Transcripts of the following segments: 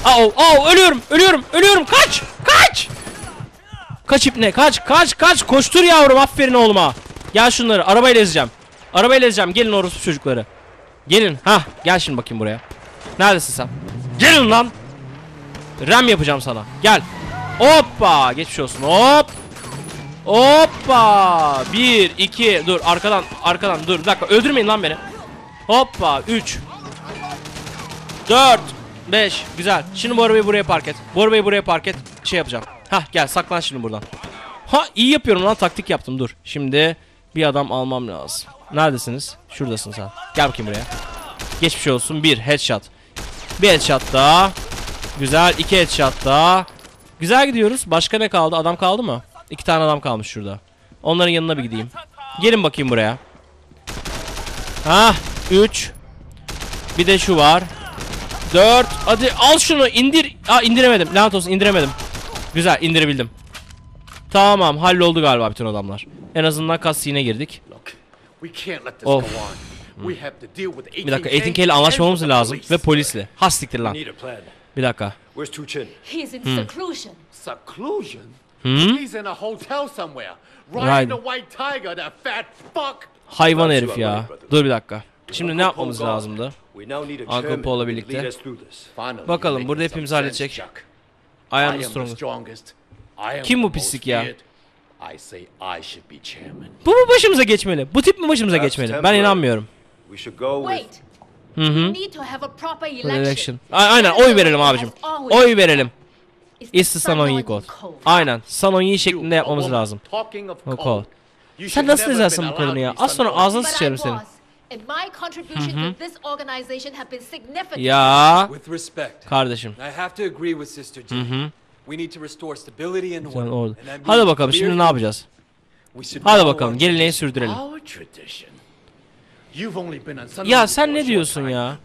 Ölüyorum. Kaç. Kaç ipne, kaç. Koştur yavrum, aferin oğluma. Gel şunları arabayla ezeceğim. Gelin orospu çocukları. Gelin. Gel şimdi bakayım buraya. Neredesin sen? Gelin lan. Rem yapacağım sana. Gel. Hoppa. Geçmiş olsun. Hoppa. 1 2 dur, arkadan dur. Bir dakika, öldürmeyin lan beni. Hoppa. 3 4 5 güzel. Şimdi bu arabayı buraya park et. Şey yapacağım. Gel saklan şimdi buradan. İyi yapıyorum lan, taktik yaptım, dur. Şimdi bir adam almam lazım. Neredesiniz? Şuradasın sen. Gel bakayım buraya. Geçmiş olsun. Bir headshot. Bir headshot daha. Güzel. 2 headshot daha. Güzel gidiyoruz. Başka ne kaldı? Adam kaldı mı? 2 tane adam kalmış şurada. Onların yanına bir gideyim. Gelin bakayım buraya. 3 bir de şu var. 4 hadi al şunu, indir. İndiremedim. Lanet olsun, indiremedim. Güzel, indirebildim. Tamam, halloldu galiba bütün adamlar. En azından cutscene'e girdik. Of. Bir dakika, 18K ile anlaşmamız lazım ve polisle. Hastiktir lan. Bir dakika. Hayvan herif ya. Dur bir dakika. Şimdi ne yapmamız lazımdı? Uncle Paul'la birlikte. Bakalım, burada hepimiz halledecek. I am the strongest. Kim bu pislik ya? Bu mu başımıza geçmeli? Bu tip mi başımıza geçmeli? Ben inanmıyorum. Election. Aynen, oy verelim abicim. Oy verelim. Is Sanonyi Code. Aynen, Sanonyi şeklinde yapmamız lazım. Sen nasıl ezersin bu kadını ya? Az sonra ağzını sıçarım senin. Ya kardeşim. Hadi bakalım, şimdi ne yapacağız? Hadi bakalım, geleneği sürdürelim. Ya sen ne diyorsun ya?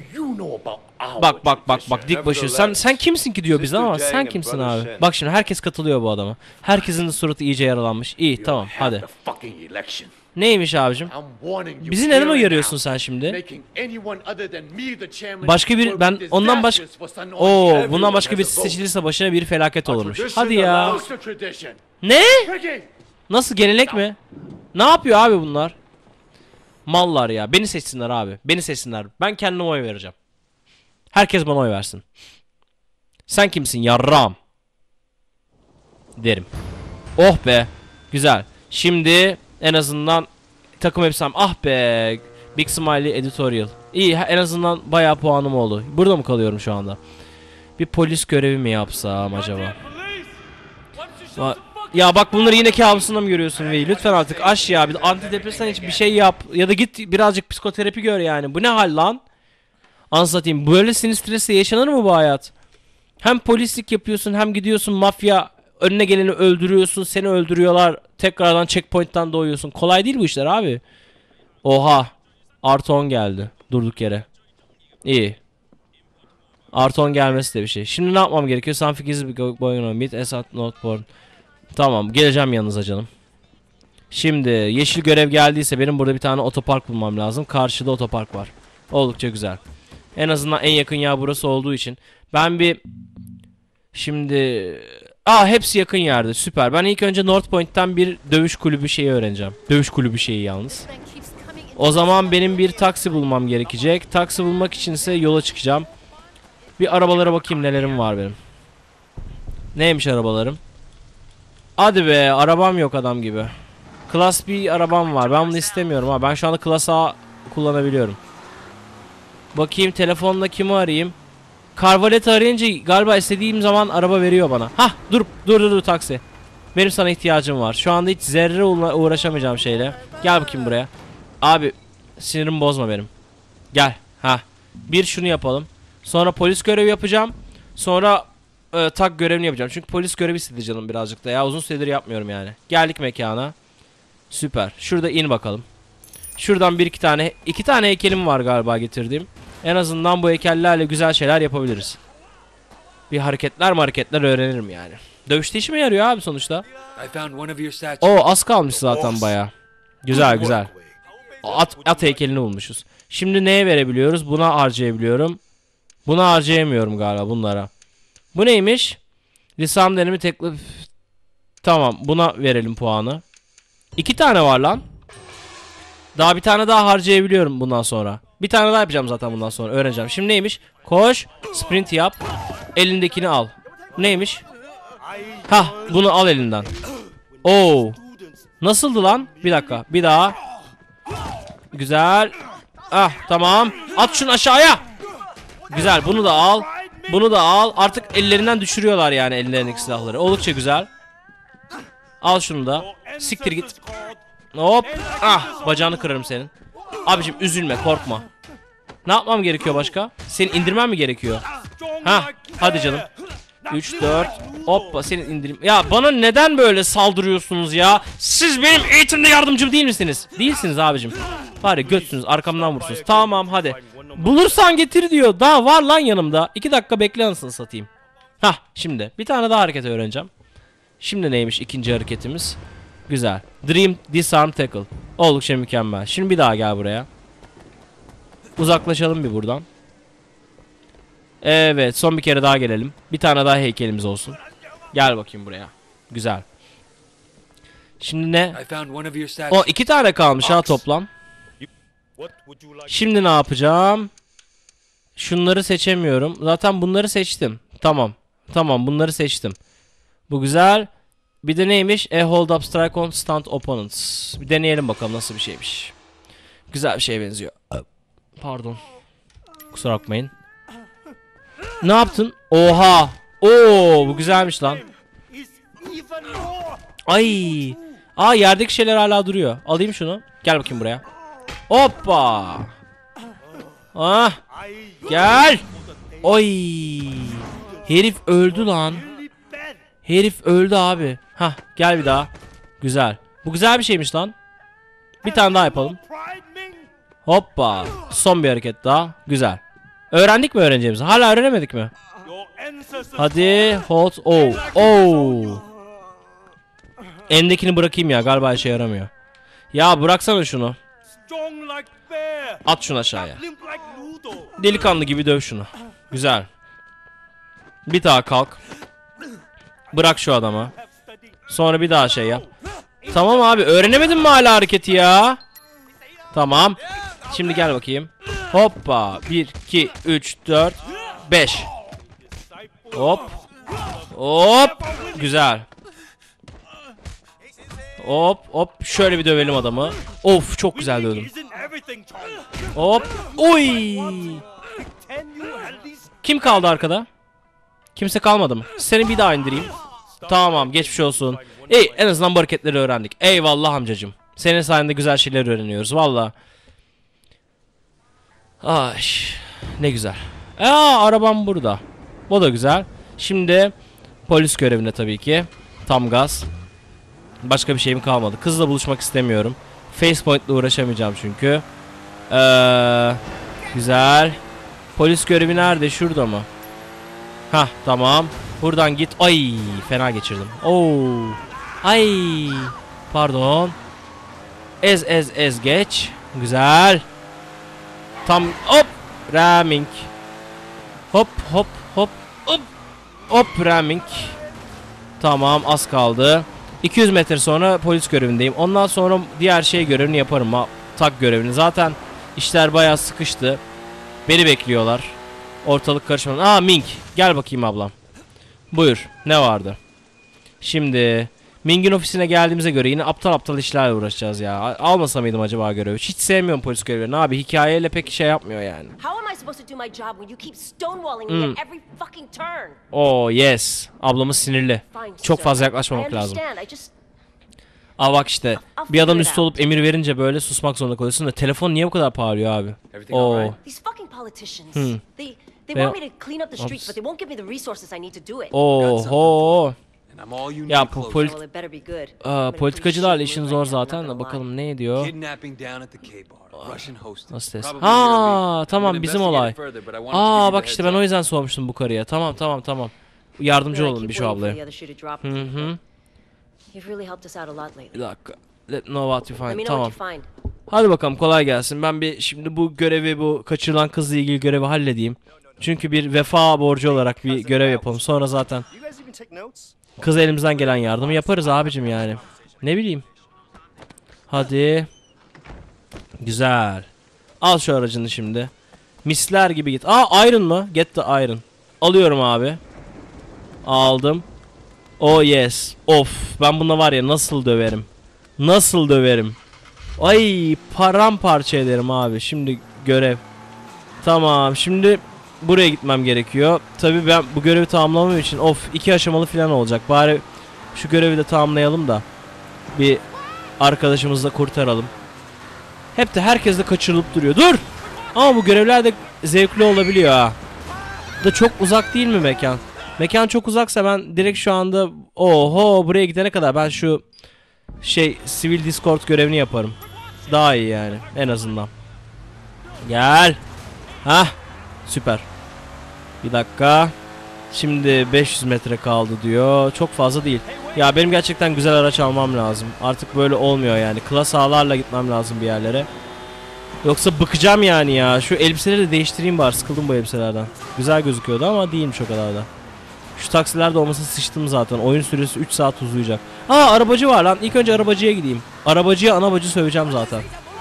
Bak dik başı. Sen kimsin ki diyor bize, ama sen kimsin abi? Bak şimdi herkes katılıyor bu adama. Herkesin de suratı iyice yaralanmış. İyi, tamam, hadi. Neymiş abicim? Bizi neden uyarıyorsun sen şimdi? Başka bir, ben ondan başka... bundan başka birisi seçilirse başına bir felaket olurmuş. Hadi ya. Ne? Nasıl, gelenek mi? Ne yapıyor abi bunlar? Mallar ya. Beni seçsinler abi. Beni seçsinler. Ben kendime oy vereceğim. Herkes bana oy versin. Sen kimsin yarram? Derim. Oh be. Güzel. Şimdi en azından takım elbisem. Ah be. Big Smiley Editorial. İyi, en azından bayağı puanım oldu. Burada mı kalıyorum şu anda? Bir polis görevi mi yapsam acaba? Ya bak, bunları yine kabusunda mı görüyorsun Vey? Lütfen artık aş ya. Bir antidepresan iç, bir şey yap. Ya da git birazcık psikoterapi gör yani. Bu ne hal lan? Anlatayım. Böyle sinir stresle yaşanır mı bu hayat? Hem polislik yapıyorsun, hem gidiyorsun mafya, önüne geleni öldürüyorsun, seni öldürüyorlar. Tekrardan checkpoint'tan doğuyorsun. Kolay değil bu işler abi. Oha. Artı 10 geldi. Durduk yere. İyi. Artı 10 gelmesi de bir şey. Şimdi ne yapmam gerekiyor? Something is going on. Meet Esat not born. Tamam, geleceğim yanınıza canım. Şimdi yeşil görev geldiyse benim burada bir tane otopark bulmam lazım. Karşıda otopark var. Oldukça güzel. En azından en yakın yer burası olduğu için. Ben bir... Şimdi... hepsi yakın yerde, süper. Ben ilk önce North Point'ten bir dövüş kulübü şeyi öğreneceğim. Dövüş kulübü şeyi yalnız. O zaman benim bir taksi bulmam gerekecek. Taksi bulmak için ise yola çıkacağım. Bir arabalara bakayım nelerim var benim. Neymiş arabalarım? Hadi be, arabam yok adam gibi. Class B arabam var. Ben bunu istemiyorum ha. Ben şu anda Class A kullanabiliyorum. Bakayım telefonla kimi arayayım? Carvalet'i arayınca galiba istediğim zaman araba veriyor bana. Dur taksi. Benim sana ihtiyacım var. Şu anda hiç zerre uğraşamayacağım şeyle. Gel bakayım buraya. Abi sinirimi bozma benim. Gel. Bir şunu yapalım. Sonra polis görevi yapacağım. Sonra tak görevini yapacağım. Çünkü polis görevi istedi canım birazcık da ya. Uzun süredir yapmıyorum yani. Geldik mekana. Süper. Şurada in bakalım. Şuradan iki tane heykelim var galiba getirdiğim. En azından bu heykellerle güzel şeyler yapabiliriz. Bir hareketler öğrenirim yani. Dövüşte işime yarıyor abi sonuçta. Az kalmış zaten baya. Güzel. At heykelini bulmuşuz. Şimdi neye verebiliyoruz? Buna harcayabiliyorum. Buna harcayamıyorum galiba bunlara. Bu neymiş? Lisam denemi teklif. Tamam, buna verelim puanı. 2 tane var lan. Daha bir tane daha harcayabiliyorum bundan sonra. Bir tane daha yapacağım zaten bundan sonra. Öğreneceğim. Şimdi neymiş? Koş. Sprint yap. Elindekini al. Neymiş? Hah, bunu al elinden. Oo. Nasıldı lan? Bir dakika. Bir daha. Güzel. Ah, tamam. At şunu aşağıya. Güzel. Bunu da al. Bunu da al. Artık ellerinden düşürüyorlar yani ellerindeki silahları. Oldukça güzel. Al şunu da. Siktir git. Hop. Ah, bacağını kırarım senin. Abicim üzülme, korkma. Ne yapmam gerekiyor başka? Senin indirmen mi gerekiyor? Ha, hadi canım. 3 4. Hoppa, senin indirim. Ya bana neden böyle saldırıyorsunuz ya? Siz benim eğitimde yardımcım değil misiniz? Değilsiniz abicim. Bari götsünüz, arkamdan vursunuz. Tamam hadi. Bulursan getir diyor. Daha var lan yanımda. 2 dakika bekle anasını satayım. Hah, şimdi bir tane daha hareket öğreneceğim. Şimdi neymiş ikinci hareketimiz? Güzel. Dream Disarm Tackle. Oldukça mükemmel. Şimdi bir daha gel buraya. Uzaklaşalım bir buradan. Evet, son bir kere daha gelelim. Bir tane daha heykelimiz olsun. Gel bakayım buraya. Güzel. Şimdi ne? O 2 tane kalmış ha toplam. Şimdi ne yapacağım? Şunları seçemiyorum. Zaten bunları seçtim. Tamam. Tamam, bunları seçtim. Bu güzel. Bir de neymiş? Hold up strike on stand opponents. Bir deneyelim bakalım nasıl bir şeymiş. Güzel bir şeye benziyor. Pardon. Kusura bakmayın. Ne yaptın? Oha. Oo, bu güzelmiş lan. Ay. Aa, yerdeki şeyler hala duruyor. Alayım şunu. Gel bakayım buraya. Hoppa. Ah. Gel. Oy. Herif öldü lan. Herif öldü abi. Hah, gel bir daha. Güzel. Bu güzel bir şeymiş lan. Bir tane daha yapalım. Hoppa. Son bir hareket daha. Güzel. Öğrendik mi öğreneceğimizi? Hala öğrenemedik mi? Hadi. Hold. Oh. Oh. Elimdekini bırakayım ya. Galiba işe yaramıyor. Ya bıraksana şunu. At şunu aşağıya. Delikanlı gibi döv şunu. Güzel. Bir daha kalk. Bırak şu adama. Sonra bir daha şey yap. Tamam abi, öğrenemedin mi hala hareketi ya? Tamam. Şimdi gel bakayım. Hoppa. 1, 2, 3, 4, 5. Hop. Hop. Güzel. Hop hop. Şöyle bir dövelim adamı. Of, çok güzel dövdüm. Hop. Oy. Kim kaldı arkada? Kimse kalmadı mı? Seni bir daha indireyim. Tamam, geçmiş olsun. Ey, en azından bu hareketleri öğrendik. Eyvallah amcacım. Senin sayende güzel şeyler öğreniyoruz valla. Ay, ne güzel. Arabam burada. Bu da güzel. Şimdi polis görevine tabii ki. Tam gaz. Başka bir şeyim kalmadı. Kızla buluşmak istemiyorum. Facepoint'le uğraşamayacağım çünkü. Güzel. Polis görevi nerede? Şurada mı? Hah, tamam. Buradan git. Ay, fena geçirdim. Oo. Ay. Pardon. Ez geç. Güzel. Tam hop. Ramming. Hop hop hop hop. Hop, ramming. Tamam, az kaldı. 200 metre sonra polis görevindeyim. Ondan sonra diğer şey görevini yaparım. Tak görevini. Zaten işler bayağı sıkıştı. Beni bekliyorlar. Ortalık karışmadan. Ming. Gel bakayım ablam. Buyur. Ne vardı? Şimdi Ming'in ofisine geldiğimize göre yine aptal işlerle uğraşacağız ya. Almasa mıydım acaba görevi? Hiç sevmiyorum polis görevlerini abi. Hikayeyle pek şey yapmıyor yani. Oh yes. Ablamız sinirli. Çok fazla yaklaşmamak lazım. Bak işte. Bir adam üstü olup emir verince böyle susmak zorunda kalıyorsun da telefon niye bu kadar bağırıyor abi? Oh. Oho. Ya politikacılarla işin zor zaten de bakalım ne diyor. Nasıl tamam, bizim olay. Bak işte ben o yüzden sormuştum bu karıya. Tamam. Yardımcı olun bir şu ablaya. Bir dakika. Let know what you find. Tamam. Hadi bakalım, kolay gelsin. Ben bir şimdi bu görevi, bu kaçırılan kızla ilgili görevi halledeyim. Çünkü bir vefa borcu olarak bir görev yapalım. Sonra zaten kız elimizden gelen yardımı yaparız abicim yani. Ne bileyim. Hadi. Güzel. Al şu aracını şimdi. Misler gibi git. Aa, iron mı? Get the iron. Alıyorum abi. Aldım. Oh yes. Of, ben buna var ya nasıl döverim. Nasıl döverim. Ay, paramparça ederim abi. Şimdi görev. Tamam, şimdi buraya gitmem gerekiyor. Tabii ben bu görevi tamamlamam için 2 aşamalı falan olacak. Bari şu görevi de tamamlayalım da bir arkadaşımızı da kurtaralım. Hep de herkes de kaçırılıp duruyor. Dur! Ama bu görevler de zevkli olabiliyor ha. Da çok uzak değil mi mekan? Mekan çok uzaksa ben direkt şu anda buraya gidene kadar ben şu sivil Discord görevini yaparım. Daha iyi yani en azından. Gel. Hah, süper. Bir dakika. Şimdi 500 metre kaldı diyor. Çok fazla değil. Ya benim gerçekten güzel araç almam lazım. Artık böyle olmuyor yani. Klas A'larla gitmem lazım bir yerlere. Yoksa bıkacağım yani ya. Şu elbiseleri de değiştireyim bari. Sıkıldım bu elbiselerden. Güzel gözüküyordu ama değilmiş o kadar da. Şu taksilerde olmasa sıçtım zaten. Oyun süresi 3 saat uzayacak. Arabacı var lan. İlk önce arabacıya gideyim. Arabacıya ana bacı söveceğim zaten.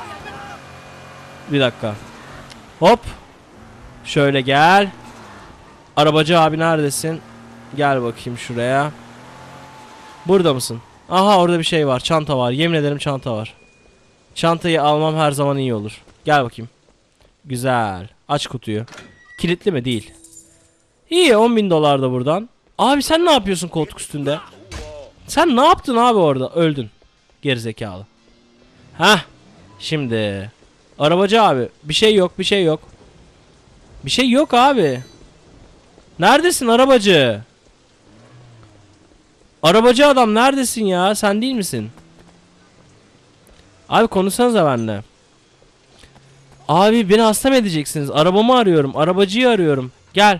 Bir dakika. Hop. Şöyle gel. Arabacı abi neredesin? Gel bakayım şuraya. Burada mısın? Aha, orada bir şey var. Çanta var. Yemin ederim çanta var. Çantayı almam her zaman iyi olur. Gel bakayım. Güzel. Aç kutuyu. Kilitli mi? Değil. İyi, $10.000 da buradan. Abi sen ne yapıyorsun koltuk üstünde? Sen ne yaptın abi orada? Öldün. Gerizekalı. Hah. Şimdi. Arabacı abi. Bir şey yok, bir şey yok. Bir şey yok abi. Neredesin arabacı? Arabacı adam neredesin ya? Sen değil misin? Abi konuşsanıza benimle. Abi beni hasta mı edeceksiniz? Arabamı arıyorum. Arabacıyı arıyorum. Gel.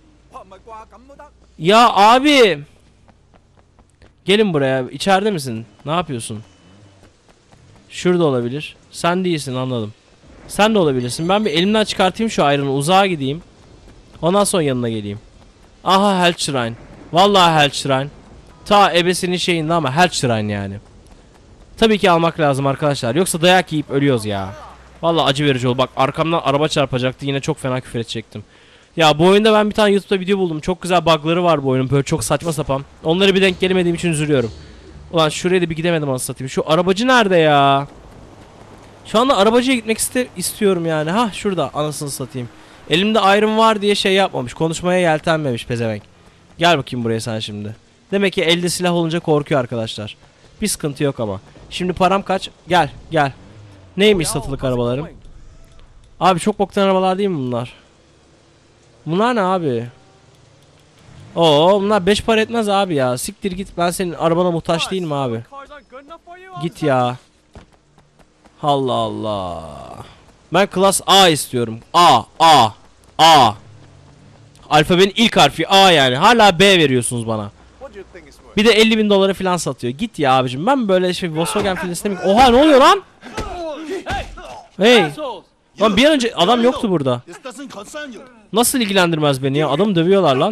Ya abi. Gelin buraya. İçeride misin? Ne yapıyorsun? Şurada olabilir. Sen değilsin, anladım. Sen de olabilirsin. Ben bir elimden çıkartayım şu ayrını. Uzağa gideyim. Ondan sonra yanına geleyim. Aha, Health Shrine. Vallahi Health Shrine. Ta ebesinin şeyinde ama Health Shrine yani. Tabii ki almak lazım arkadaşlar. Yoksa dayak yiyip ölüyoruz ya. Vallahi acı verici oldu. Bak arkamdan araba çarpacaktı. Yine çok fena küfür edecektim. Ya bu oyunda ben bir tane YouTube'da video buldum. Çok güzel bug'ları var bu oyunun. Böyle çok saçma sapan. Onları bir denk gelemediğim için üzülüyorum. Ulan şuraya da bir gidemedim anasını satayım. Şu arabacı nerede ya? Şu anda arabacıya gitmek istiyorum yani. Hah, şurada anasını satayım. Elimde iron var diye şey yapmamış. Konuşmaya yeltenmemiş pezevenk. Gel bakayım buraya sen şimdi. Demek ki elde silah olunca korkuyor arkadaşlar. Bir sıkıntı yok ama. Şimdi param kaç? Gel gel. Neymiş satılık arabalarım? Abi çok boktan arabalar değil mi bunlar? Bunlar ne abi? Bunlar 5 para etmez abi ya. Siktir git, ben senin arabana muhtaç değilim abi. Git ya. Allah Allah. Ben klas A istiyorum. A. Alfabenin ilk harfi A yani. Hala B veriyorsunuz bana. Bir de $50.000 falan satıyor. Git ya abicim. Ben böyle Volkswagen falan istemiyorum. Oha, ne oluyor lan? Hey. Lan bir an önce adam yoktu burada. Nasıl ilgilendirmez beni ya? Adamı dövüyorlar lan.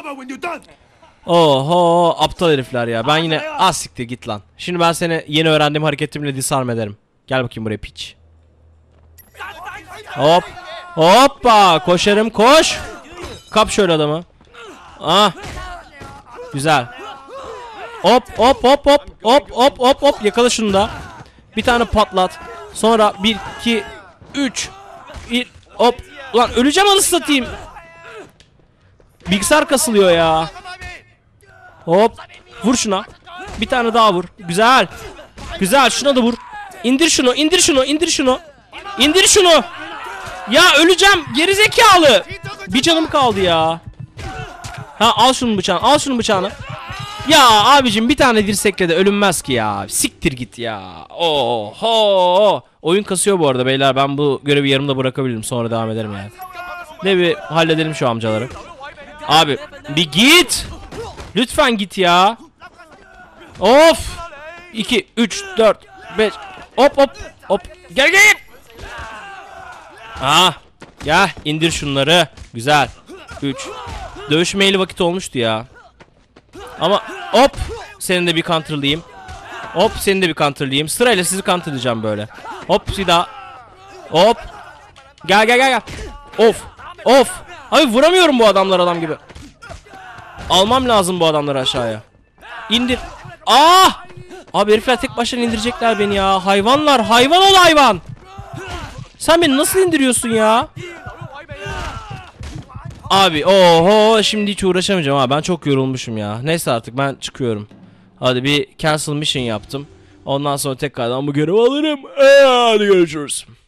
Oho, aptal herifler ya. Ben yine siktir git lan. Şimdi ben seni yeni öğrendiğim hareketimle disarm ederim. Gel bakayım buraya piç. Hop. Hoppa, koşarım, koş. Kap şöyle adamı. Güzel. Hop. Yakala şunu da. Bir tane patlat. Sonra 1 2 3 hop. Ulan öleceğim anasını satayım. Bilgisayar kasılıyor ya. Hop. Vur şuna. Bir tane daha vur. Güzel. Güzel, şuna da vur. İndir şunu. İndir şunu. Ya öleceğim gerizekalı. Bir canım kaldı ya. Al şunun bıçağını. Ya abicim bir tane dirsekle de ölünmez ki ya. Siktir git ya. Oho. Oyun kasıyor bu arada beyler. Ben bu görevi yarımda bırakabilirim. Sonra devam ederim yani. Ne bir halledelim şu amcaları. Abi bir git. Lütfen git ya. Of. 2 3 4 5. Hop. Gel. Gel indir şunları. Güzel. 3. Dövüşmeyeli vakit olmuştu ya. Ama hop. Seni de bir counterlayayım. Hop seni de bir counterlayayım. Sırayla sizi counterlayacağım böyle. Hop bir daha. Hop. Gel gel gel gel. Of. Of. Abi vuramıyorum bu adamlar adam gibi. Almam lazım bu adamları aşağıya. İndir. Ah! Abi herifler tek başına indirecekler beni ya. Hayvanlar. Hayvan ol hayvan. Sen beni nasıl indiriyorsun ya? Abi oho şimdi hiç uğraşamayacağım ha. Ben çok yorulmuşum ya. Neyse artık ben çıkıyorum. Hadi bir cancel mission yaptım. Ondan sonra tekrardan bu görevi alırım. Hadi görüşürüz.